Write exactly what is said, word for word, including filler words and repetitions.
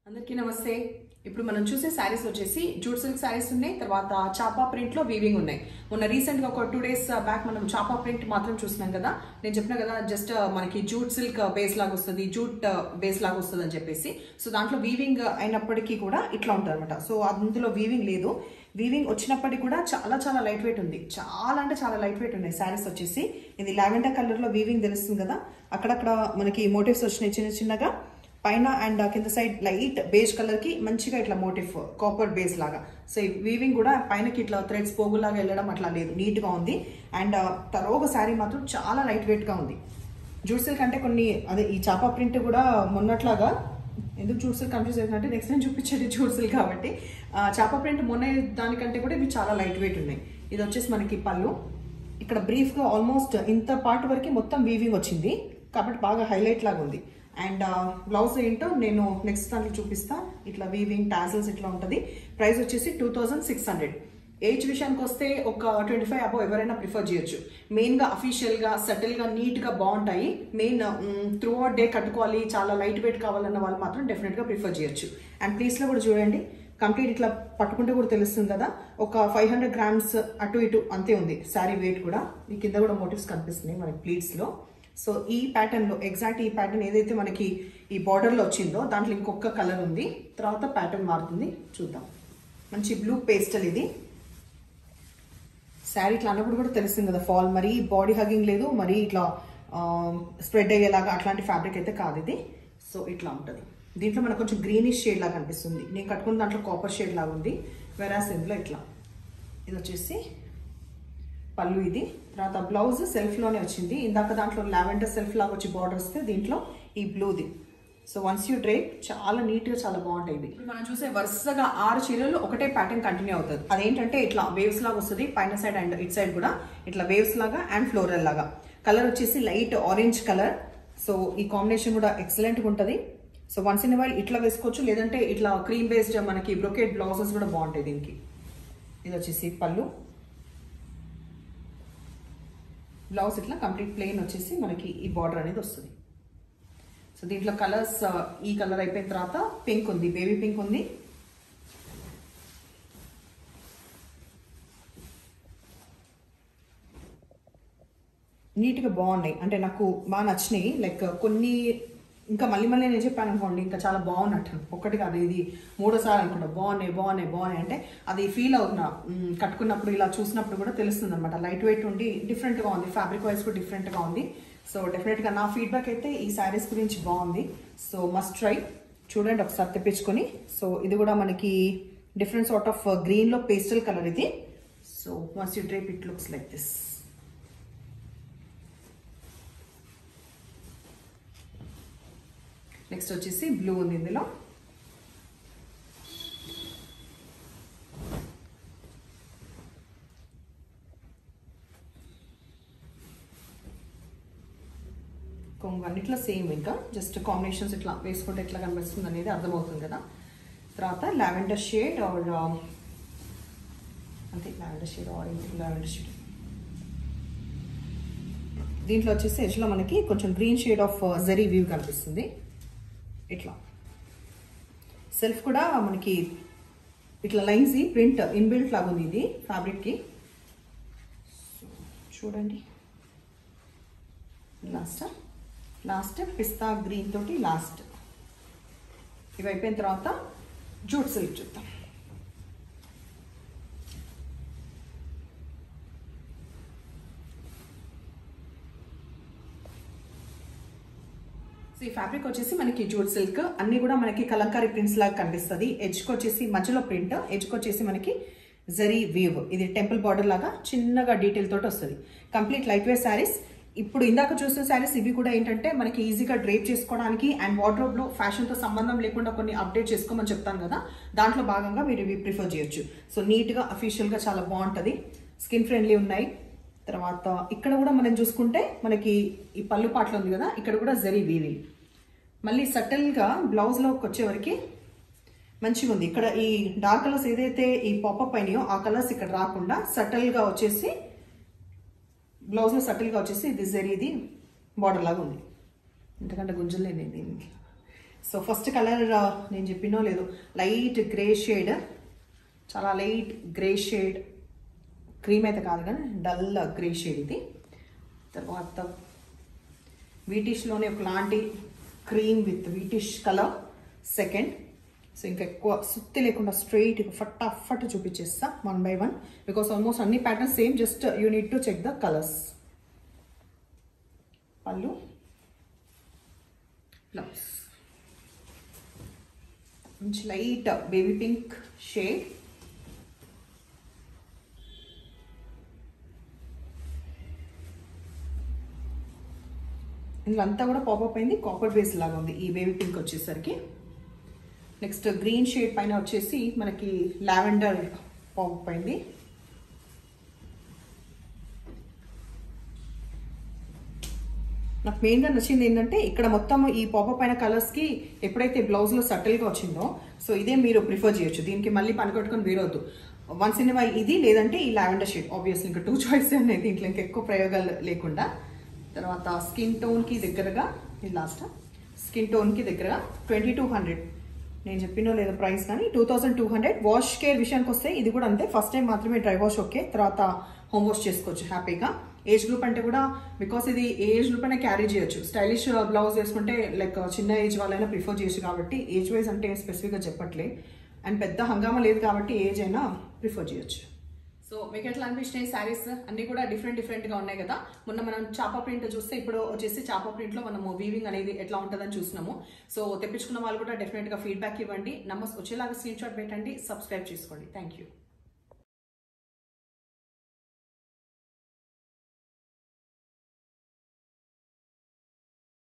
అందరికీ నమస్తే. ఇప్పుడు మనం చూసే సారీస్ వచ్చేసి జూట్ సిల్క్ సారీస్ ఉన్నాయి, తర్వాత చాపా ప్రింట్ లో వీవింగ్ ఉన్నాయి. మొన్న రీసెంట్ గా ఒక టూ డేస్ బ్యాక్ మనం చాపా ప్రింట్ మాత్రం చూసినాం కదా. నేను చెప్పినా కదా జస్ట్ మనకి జూట్ సిల్క్ బేస్ లాగా వస్తుంది, జూట్ బేస్ లాగా వస్తుంది అని చెప్పేసి. సో దాంట్లో వీవింగ్ అయినప్పటికీ కూడా ఇట్లా ఉంటుంది అనమాట. సో అందులో వీవింగ్ లేదు, వీవింగ్ వచ్చినప్పటికీ కూడా చాలా చాలా లైట్ వెయిట్ ఉంది. చాలా అంటే చాలా లైట్ వెయిట్ ఉన్నాయి సారీస్ వచ్చేసి. ఇది లావెండర్ కలర్ లో వీవింగ్ తెలుస్తుంది కదా, అక్కడక్కడ మనకి మోటివ్స్ వచ్చినాయి చిన్న చిన్నగా పైన అండ్ కింద సైడ్ లైట్ బేజ్ కలర్ కి మంచిగా ఇట్లా మోటివ్ కాపర్ బేస్ లాగా. సో ఈ వీవింగ్ కూడా పైనకి ఇట్లా థ్రెడ్స్ పోగులాగా వెళ్ళడం అట్లా లేదు, నీట్ గా ఉంది. అండ్ తరోగ శారీ మాత్రం చాలా లైట్ వెయిట్ గా ఉంది. జూట్ సిల్క్ అంటే కొన్ని అదే ఈ చాపా ప్రింట్ కూడా మొన్నట్లాగా ఎందుకు జూట్ సిల్క్ కన్ఫ్యూజ్ అవుతుందంటే నెక్స్ట్ టైం చూపించేది జూట్ సిల్క్ కాబట్టి చాపా ప్రింట్ మొన్న దానికంటే కూడా ఇవి చాలా లైట్ వెయిట్ ఉన్నాయి. ఇది వచ్చేసి మనకి పళ్ళు, ఇక్కడ బ్రీఫ్ గా ఆల్మోస్ట్ ఇంత పార్ట్ వరకు మొత్తం వీవింగ్ వచ్చింది కాబట్టి బాగా హైలైట్ లాగా ఉంది. అండ్ బ్లౌజ్ ఏంటో నేను నెక్స్ట్ దాంట్లో చూపిస్తా. ఇట్లా వీవింగ్ టాజల్స్ ఇట్లా ఉంటుంది. ప్రైస్ వచ్చేసి two thousand six hundred. Age విషయానికి వస్తే ఒక ట్వంటీ ఫైవ్ అబౌవ్ ఎవరైనా ప్రిఫర్ చేయొచ్చు. మెయిన్గా అఫీషియల్గా సటిల్గా నీట్గా బాగుంటాయి. మెయిన్ త్రూ అవుట్ డే కట్టుకోవాలి, చాలా లైట్ వెయిట్ కావాలన్న వాళ్ళు మాత్రం డెఫినెట్గా ప్రిఫర్ చేయొచ్చు. అండ్ ప్లీస్లో కూడా చూడండి, కంప్లీట్ ఇట్లా పట్టుకుంటే కూడా తెలుస్తుంది కదా, ఒక ఫైవ్ హండ్రెడ్ గ్రామ్స్ అటు ఇటు అంతే ఉంది శారీ వెయిట్ కూడా. ఈ కింద కూడా మోటివ్స్ కనిపిస్తున్నాయి మనకి ప్లీట్స్లో. సో ఈ ప్యాటర్న్లో ఎగ్జాక్ట్ ఈ ప్యాటర్న్ ఏదైతే మనకి ఈ బార్డర్లో వచ్చిందో దాంట్లో ఇంకొక కలర్ ఉంది, తర్వాత ప్యాటర్న్ మారుతుంది చూద్దాం. మంచి బ్లూ పేస్టల్ ఇది శారీ. ఇట్లా అన్నప్పుడు కూడా తెలుస్తుంది కదా, ఫాల్ మరీ బాడీ హగింగ్ లేదు, మరీ ఇట్లా స్ప్రెడ్ అయ్యేలాగా అట్లాంటి ఫ్యాబ్రిక్ అయితే కాదు ఇది. సో ఇట్లా ఉంటుంది. దీంట్లో మనకు కొంచెం గ్రీనిష్ షేడ్ లాగా అనిపిస్తుంది. నేను కట్టుకున్న దాంట్లో కాపర్ షేడ్ లాగా ఉంది, వెరాస్ ఇందులో ఇట్లా. ఇది వచ్చేసి పళ్ళు, ఇది తర్వాత బ్లౌజ్ సెల్ఫ్ లోనే వచ్చింది. ఇందాక దాంట్లో లావెండర్ సెల్ఫ్ లాగా వచ్చి బార్డర్ వస్తే దీంట్లో ఈ బ్లూది. సో వన్స్ యూ డ్రేప్ చాలా నీట్ గా చాలా బాగుంటాయి ఇవి. మనం చూసే వరుసగా ఆరు చీరలు ఒకటే ప్యాటర్న్ కంటిన్యూ అవుతుంది. అదేంటంటే ఇట్లా వేవ్స్ లాగా వస్తుంది పైన సైడ్ అండ్ ఇట్ సైడ్ కూడా ఇట్లా వేవ్స్ లాగా అండ్ ఫ్లోరల్ లాగా. కలర్ వచ్చేసి లైట్ ఆరెంజ్ కలర్. సో ఈ కాంబినేషన్ కూడా ఎక్సలెంట్ గా ఉంటుంది. సో వన్స్ ఇన్ వైల్ ఇట్లా వేసుకోవచ్చు, లేదంటే ఇట్లా క్రీమ్ బేస్డ్ మనకి బ్రొకెట్ బ్లౌజెస్ కూడా బాగుంటాయి దీనికి. ఇది వచ్చేసి పళ్ళు, బ్లౌజ్ ఇట్లా కంప్లీట్ ప్లెయిన్ వచ్చేసి మనకి ఈ బార్డర్ అనేది వస్తుంది. సో దీంట్లో కలర్స్ ఈ కలర్ అయిపోయిన తర్వాత పింక్ ఉంది, బేబీ పింక్ ఉంది, నీట్గా బాగున్నాయి. అంటే నాకు బాగా నచ్చినాయి. లైక్ కొన్ని ఇంకా మళ్ళీ మళ్ళీ నేను చెప్పాను అనుకోండి ఇంకా చాలా బాగున్నట్టు, ఒక్కటి కాదు ఇది మూడోసారి అనుకుంటా బాగున్నాయి బాగున్నాయి బాగున్నాయి అంటే అది ఫీల్ అవుతున్నా. కట్టుకున్నప్పుడు ఇలా చూసినప్పుడు కూడా తెలుస్తుంది అనమాట. లైట్ వెయిట్ ఉండి డిఫరెంట్గా ఉంది, ఫ్యాబ్రిక్ వైజ్ కూడా డిఫరెంట్గా ఉంది. సో డెఫినెట్గా నా ఫీడ్బ్యాక్ అయితే ఈ శారీస్ గురించి బాగుంది. సో మస్ట్ ట్రై, చూడండి ఒకసారి తెప్పించుకొని. సో ఇది కూడా మనకి డిఫరెంట్ సార్ట్ ఆఫ్ గ్రీన్లో పేస్టల్ కలర్ ఇది. So once you drape it looks like this. Next వచ్చేసి బ్లూ ఉంది ఇందులో. కొంగు అన్నిట్లో సేమ్, ఇంకా జస్ట్ కాంబినేషన్స్ ఇట్లా వేసుకుంటే ఎట్లా కనిపిస్తుంది అనేది అర్థమవుతుంది కదా. తర్వాత లావెండర్ షేడ్ ఆర్ అంతే, lavender shade orange lavender shade. దీంట్లో వచ్చేసి ఎడ్జ్లో మనకి కొంచెం green shade of zari view కనిపిస్తుంది ఇట్లా. సెల్ఫ్ కూడా మనకి ఇట్లా లైన్స్ ప్రింట్ ఇన్బిల్ట్ లాగా ఉంది ఇది ఫ్యాబ్రిక్కి. చూడండి లాస్ట్ లాస్ట్ పిస్తా గ్రీన్ తోటి లాస్ట్. ఇవి అయిపోయిన తర్వాత జూట్ సిల్క్ చూద్దాం. ఈ ఫ్యాబ్రిక్ వచ్చేసి మనకి జూట్ సిల్క్, అన్ని కూడా మనకి కలంకారీ ప్రింట్స్ లాగా కనిపిస్తుంది. ఎడ్జ్కి వచ్చేసి మధ్యలో ప్రింట్, ఎడ్జ్కి వచ్చేసి మనకి జరీ వీవ్. ఇది టెంపుల్ బార్డర్ లాగా చిన్నగా డీటెయిల్ తోటి వస్తుంది. Complete light wear saris. ఇప్పుడు ఇందాక చూసిన శారీస్ ఇవి కూడా ఏంటంటే మనకి ఈజీగా డ్రేప్ చేసుకోవడానికి అండ్ వార్డ్రోబ్ లో ఫ్యాషన్ తో సంబంధం లేకుండా కొన్ని అప్డేట్ చేసుకోమని చెప్తాను కదా, దాంట్లో భాగంగా మీరు ఇవి ప్రిఫర్ చేయొచ్చు. సో నీట్ గా అఫీషియల్ గా చాలా బాగుంటది, స్కిన్ ఫ్రెండ్లీ ఉన్నాయి. తర్వాత ఇక్కడ కూడా మనం చూసుకుంటే మనకి ఈ పళ్ళు పాటలు ఉంది కదా, ఇక్కడ కూడా జరీ వీవింగ్. మళ్ళీ సటిల్ గా బ్లౌజ్ లోకి వచ్చేవరకు మంచిగా ఉంది. ఇక్కడ ఈ డార్క్ కలర్స్ ఏదైతే ఈ పాపప్ అయినాయో ఆ కలర్స్ ఇక్కడ రాకుండా సటిల్ గా వచ్చేసి బ్లౌజ్ లో సటిల్ గా వచ్చేసి ఇది జరీది బార్డర్ లాగా ఉంది. ఎందుకంటే గుంజలేదు దీనికి. సో ఫస్ట్ కలర్ నేను చెప్పినో లేదు, లైట్ గ్రే షేడ్, చాలా లైట్ గ్రే షేడ్, క్రీమ్ అయితే కాదు కానీ డల్ గ్రే షేడ్ ఇది. తర్వాత వీటిష్లోనే ఒకలాంటి cream with whitish colour second. So ఇంకా ఎక్కువ సుత్తి లేకుండా స్ట్రైట్ ఫటాఫట్ చూపించేస్తా one by one, because almost అన్ని patterns same, just you need to check the colours. పళ్ళు, బ్లౌజ్ మంచి లైట్ బేబీ పింక్ షేడ్. ఇందులో అంతా కూడా పాపప్ అయింది, కాపర్ బేస్ లాగా ఉంది ఈ బేబీ పింక్ వచ్చేసరికి. నెక్స్ట్ గ్రీన్ షేడ్ పైన వచ్చేసి మనకి లావెండర్ పాపప్ అయింది. నాకు మెయిన్గా నచ్చింది ఏంటంటే ఇక్కడ మొత్తం ఈ పాపప్ పైన కలర్స్కి ఎప్పుడైతే బ్లౌజ్లో సటిల్గా వచ్చిందో, సో ఇదే మీరు ప్రిఫర్ చేయొచ్చు, దీనికి మళ్ళీ పని కొట్టుకొని వేరొద్దు. వన్స్ ఇన్ వైల్ ఇది, లేదంటే ఈ లావెండర్ షేడ్. ఆబ్వియస్లీ ఇంకా టూ చాయిస్ ఉన్నాయి దీంట్లో, ఇంకా ఎక్కువ ప్రయోగాలు లేకుండా. తర్వాత స్కిన్ టోన్కి దగ్గరగా, ఇది లాస్ట్, స్కిన్ టోన్కి దగ్గరగా ట్వంటీ టూ హండ్రెడ్ నేను చెప్పినో లేదా ప్రైస్, కానీ two thousand two hundred wash care విషయానికి వస్తే ఇది కూడా అంతే, ఫస్ట్ టైం మాత్రమే డ్రై వాష్, ఓకే, తర్వాత హోమ్ వాష్ చేసుకోవచ్చు హ్యాపీగా. ఏజ్ గ్రూప్ అంటే కూడా, బికాస్ ఇది ఏజ్ గ్రూప్ అయినా క్యారీ చేయొచ్చు, స్టైలిష్ బ్లౌజ్ వేసుకుంటే లైక్ చిన్న ఏజ్ వాళ్ళైనా ప్రిఫర్ చేయొచ్చు కాబట్టి, ఏజ్ వైజ్ అంటే స్పెసిఫిక్గా చెప్పట్లే, అండ్ పెద్ద హంగామా లేదు కాబట్టి ఏజ్ అయినా ప్రిఫర్ చేయొచ్చు. సో మీకు ఎట్లా అనిపించినాయి శారీస్ అన్ని కూడా డిఫరెంట్ డిఫరెంట్గా ఉన్నాయి కదా. మొన్న మనం చాపా ప్రింట్ చూస్తే ఇప్పుడు వచ్చేసి చాపా ప్రింట్లో మనము వీవింగ్ అనేది ఎట్లా ఉంటుందని చూసినాము. సో తెప్పించుకున్న వాళ్ళు కూడా డెఫినెట్గా ఫీడ్బ్యాక్ ఇవ్వండి, నమ్మస్ వచ్చేలాగా స్క్రీన్ షాట్ పెట్టండి, సబ్స్క్రైబ్ చేసుకోండి. Thank you.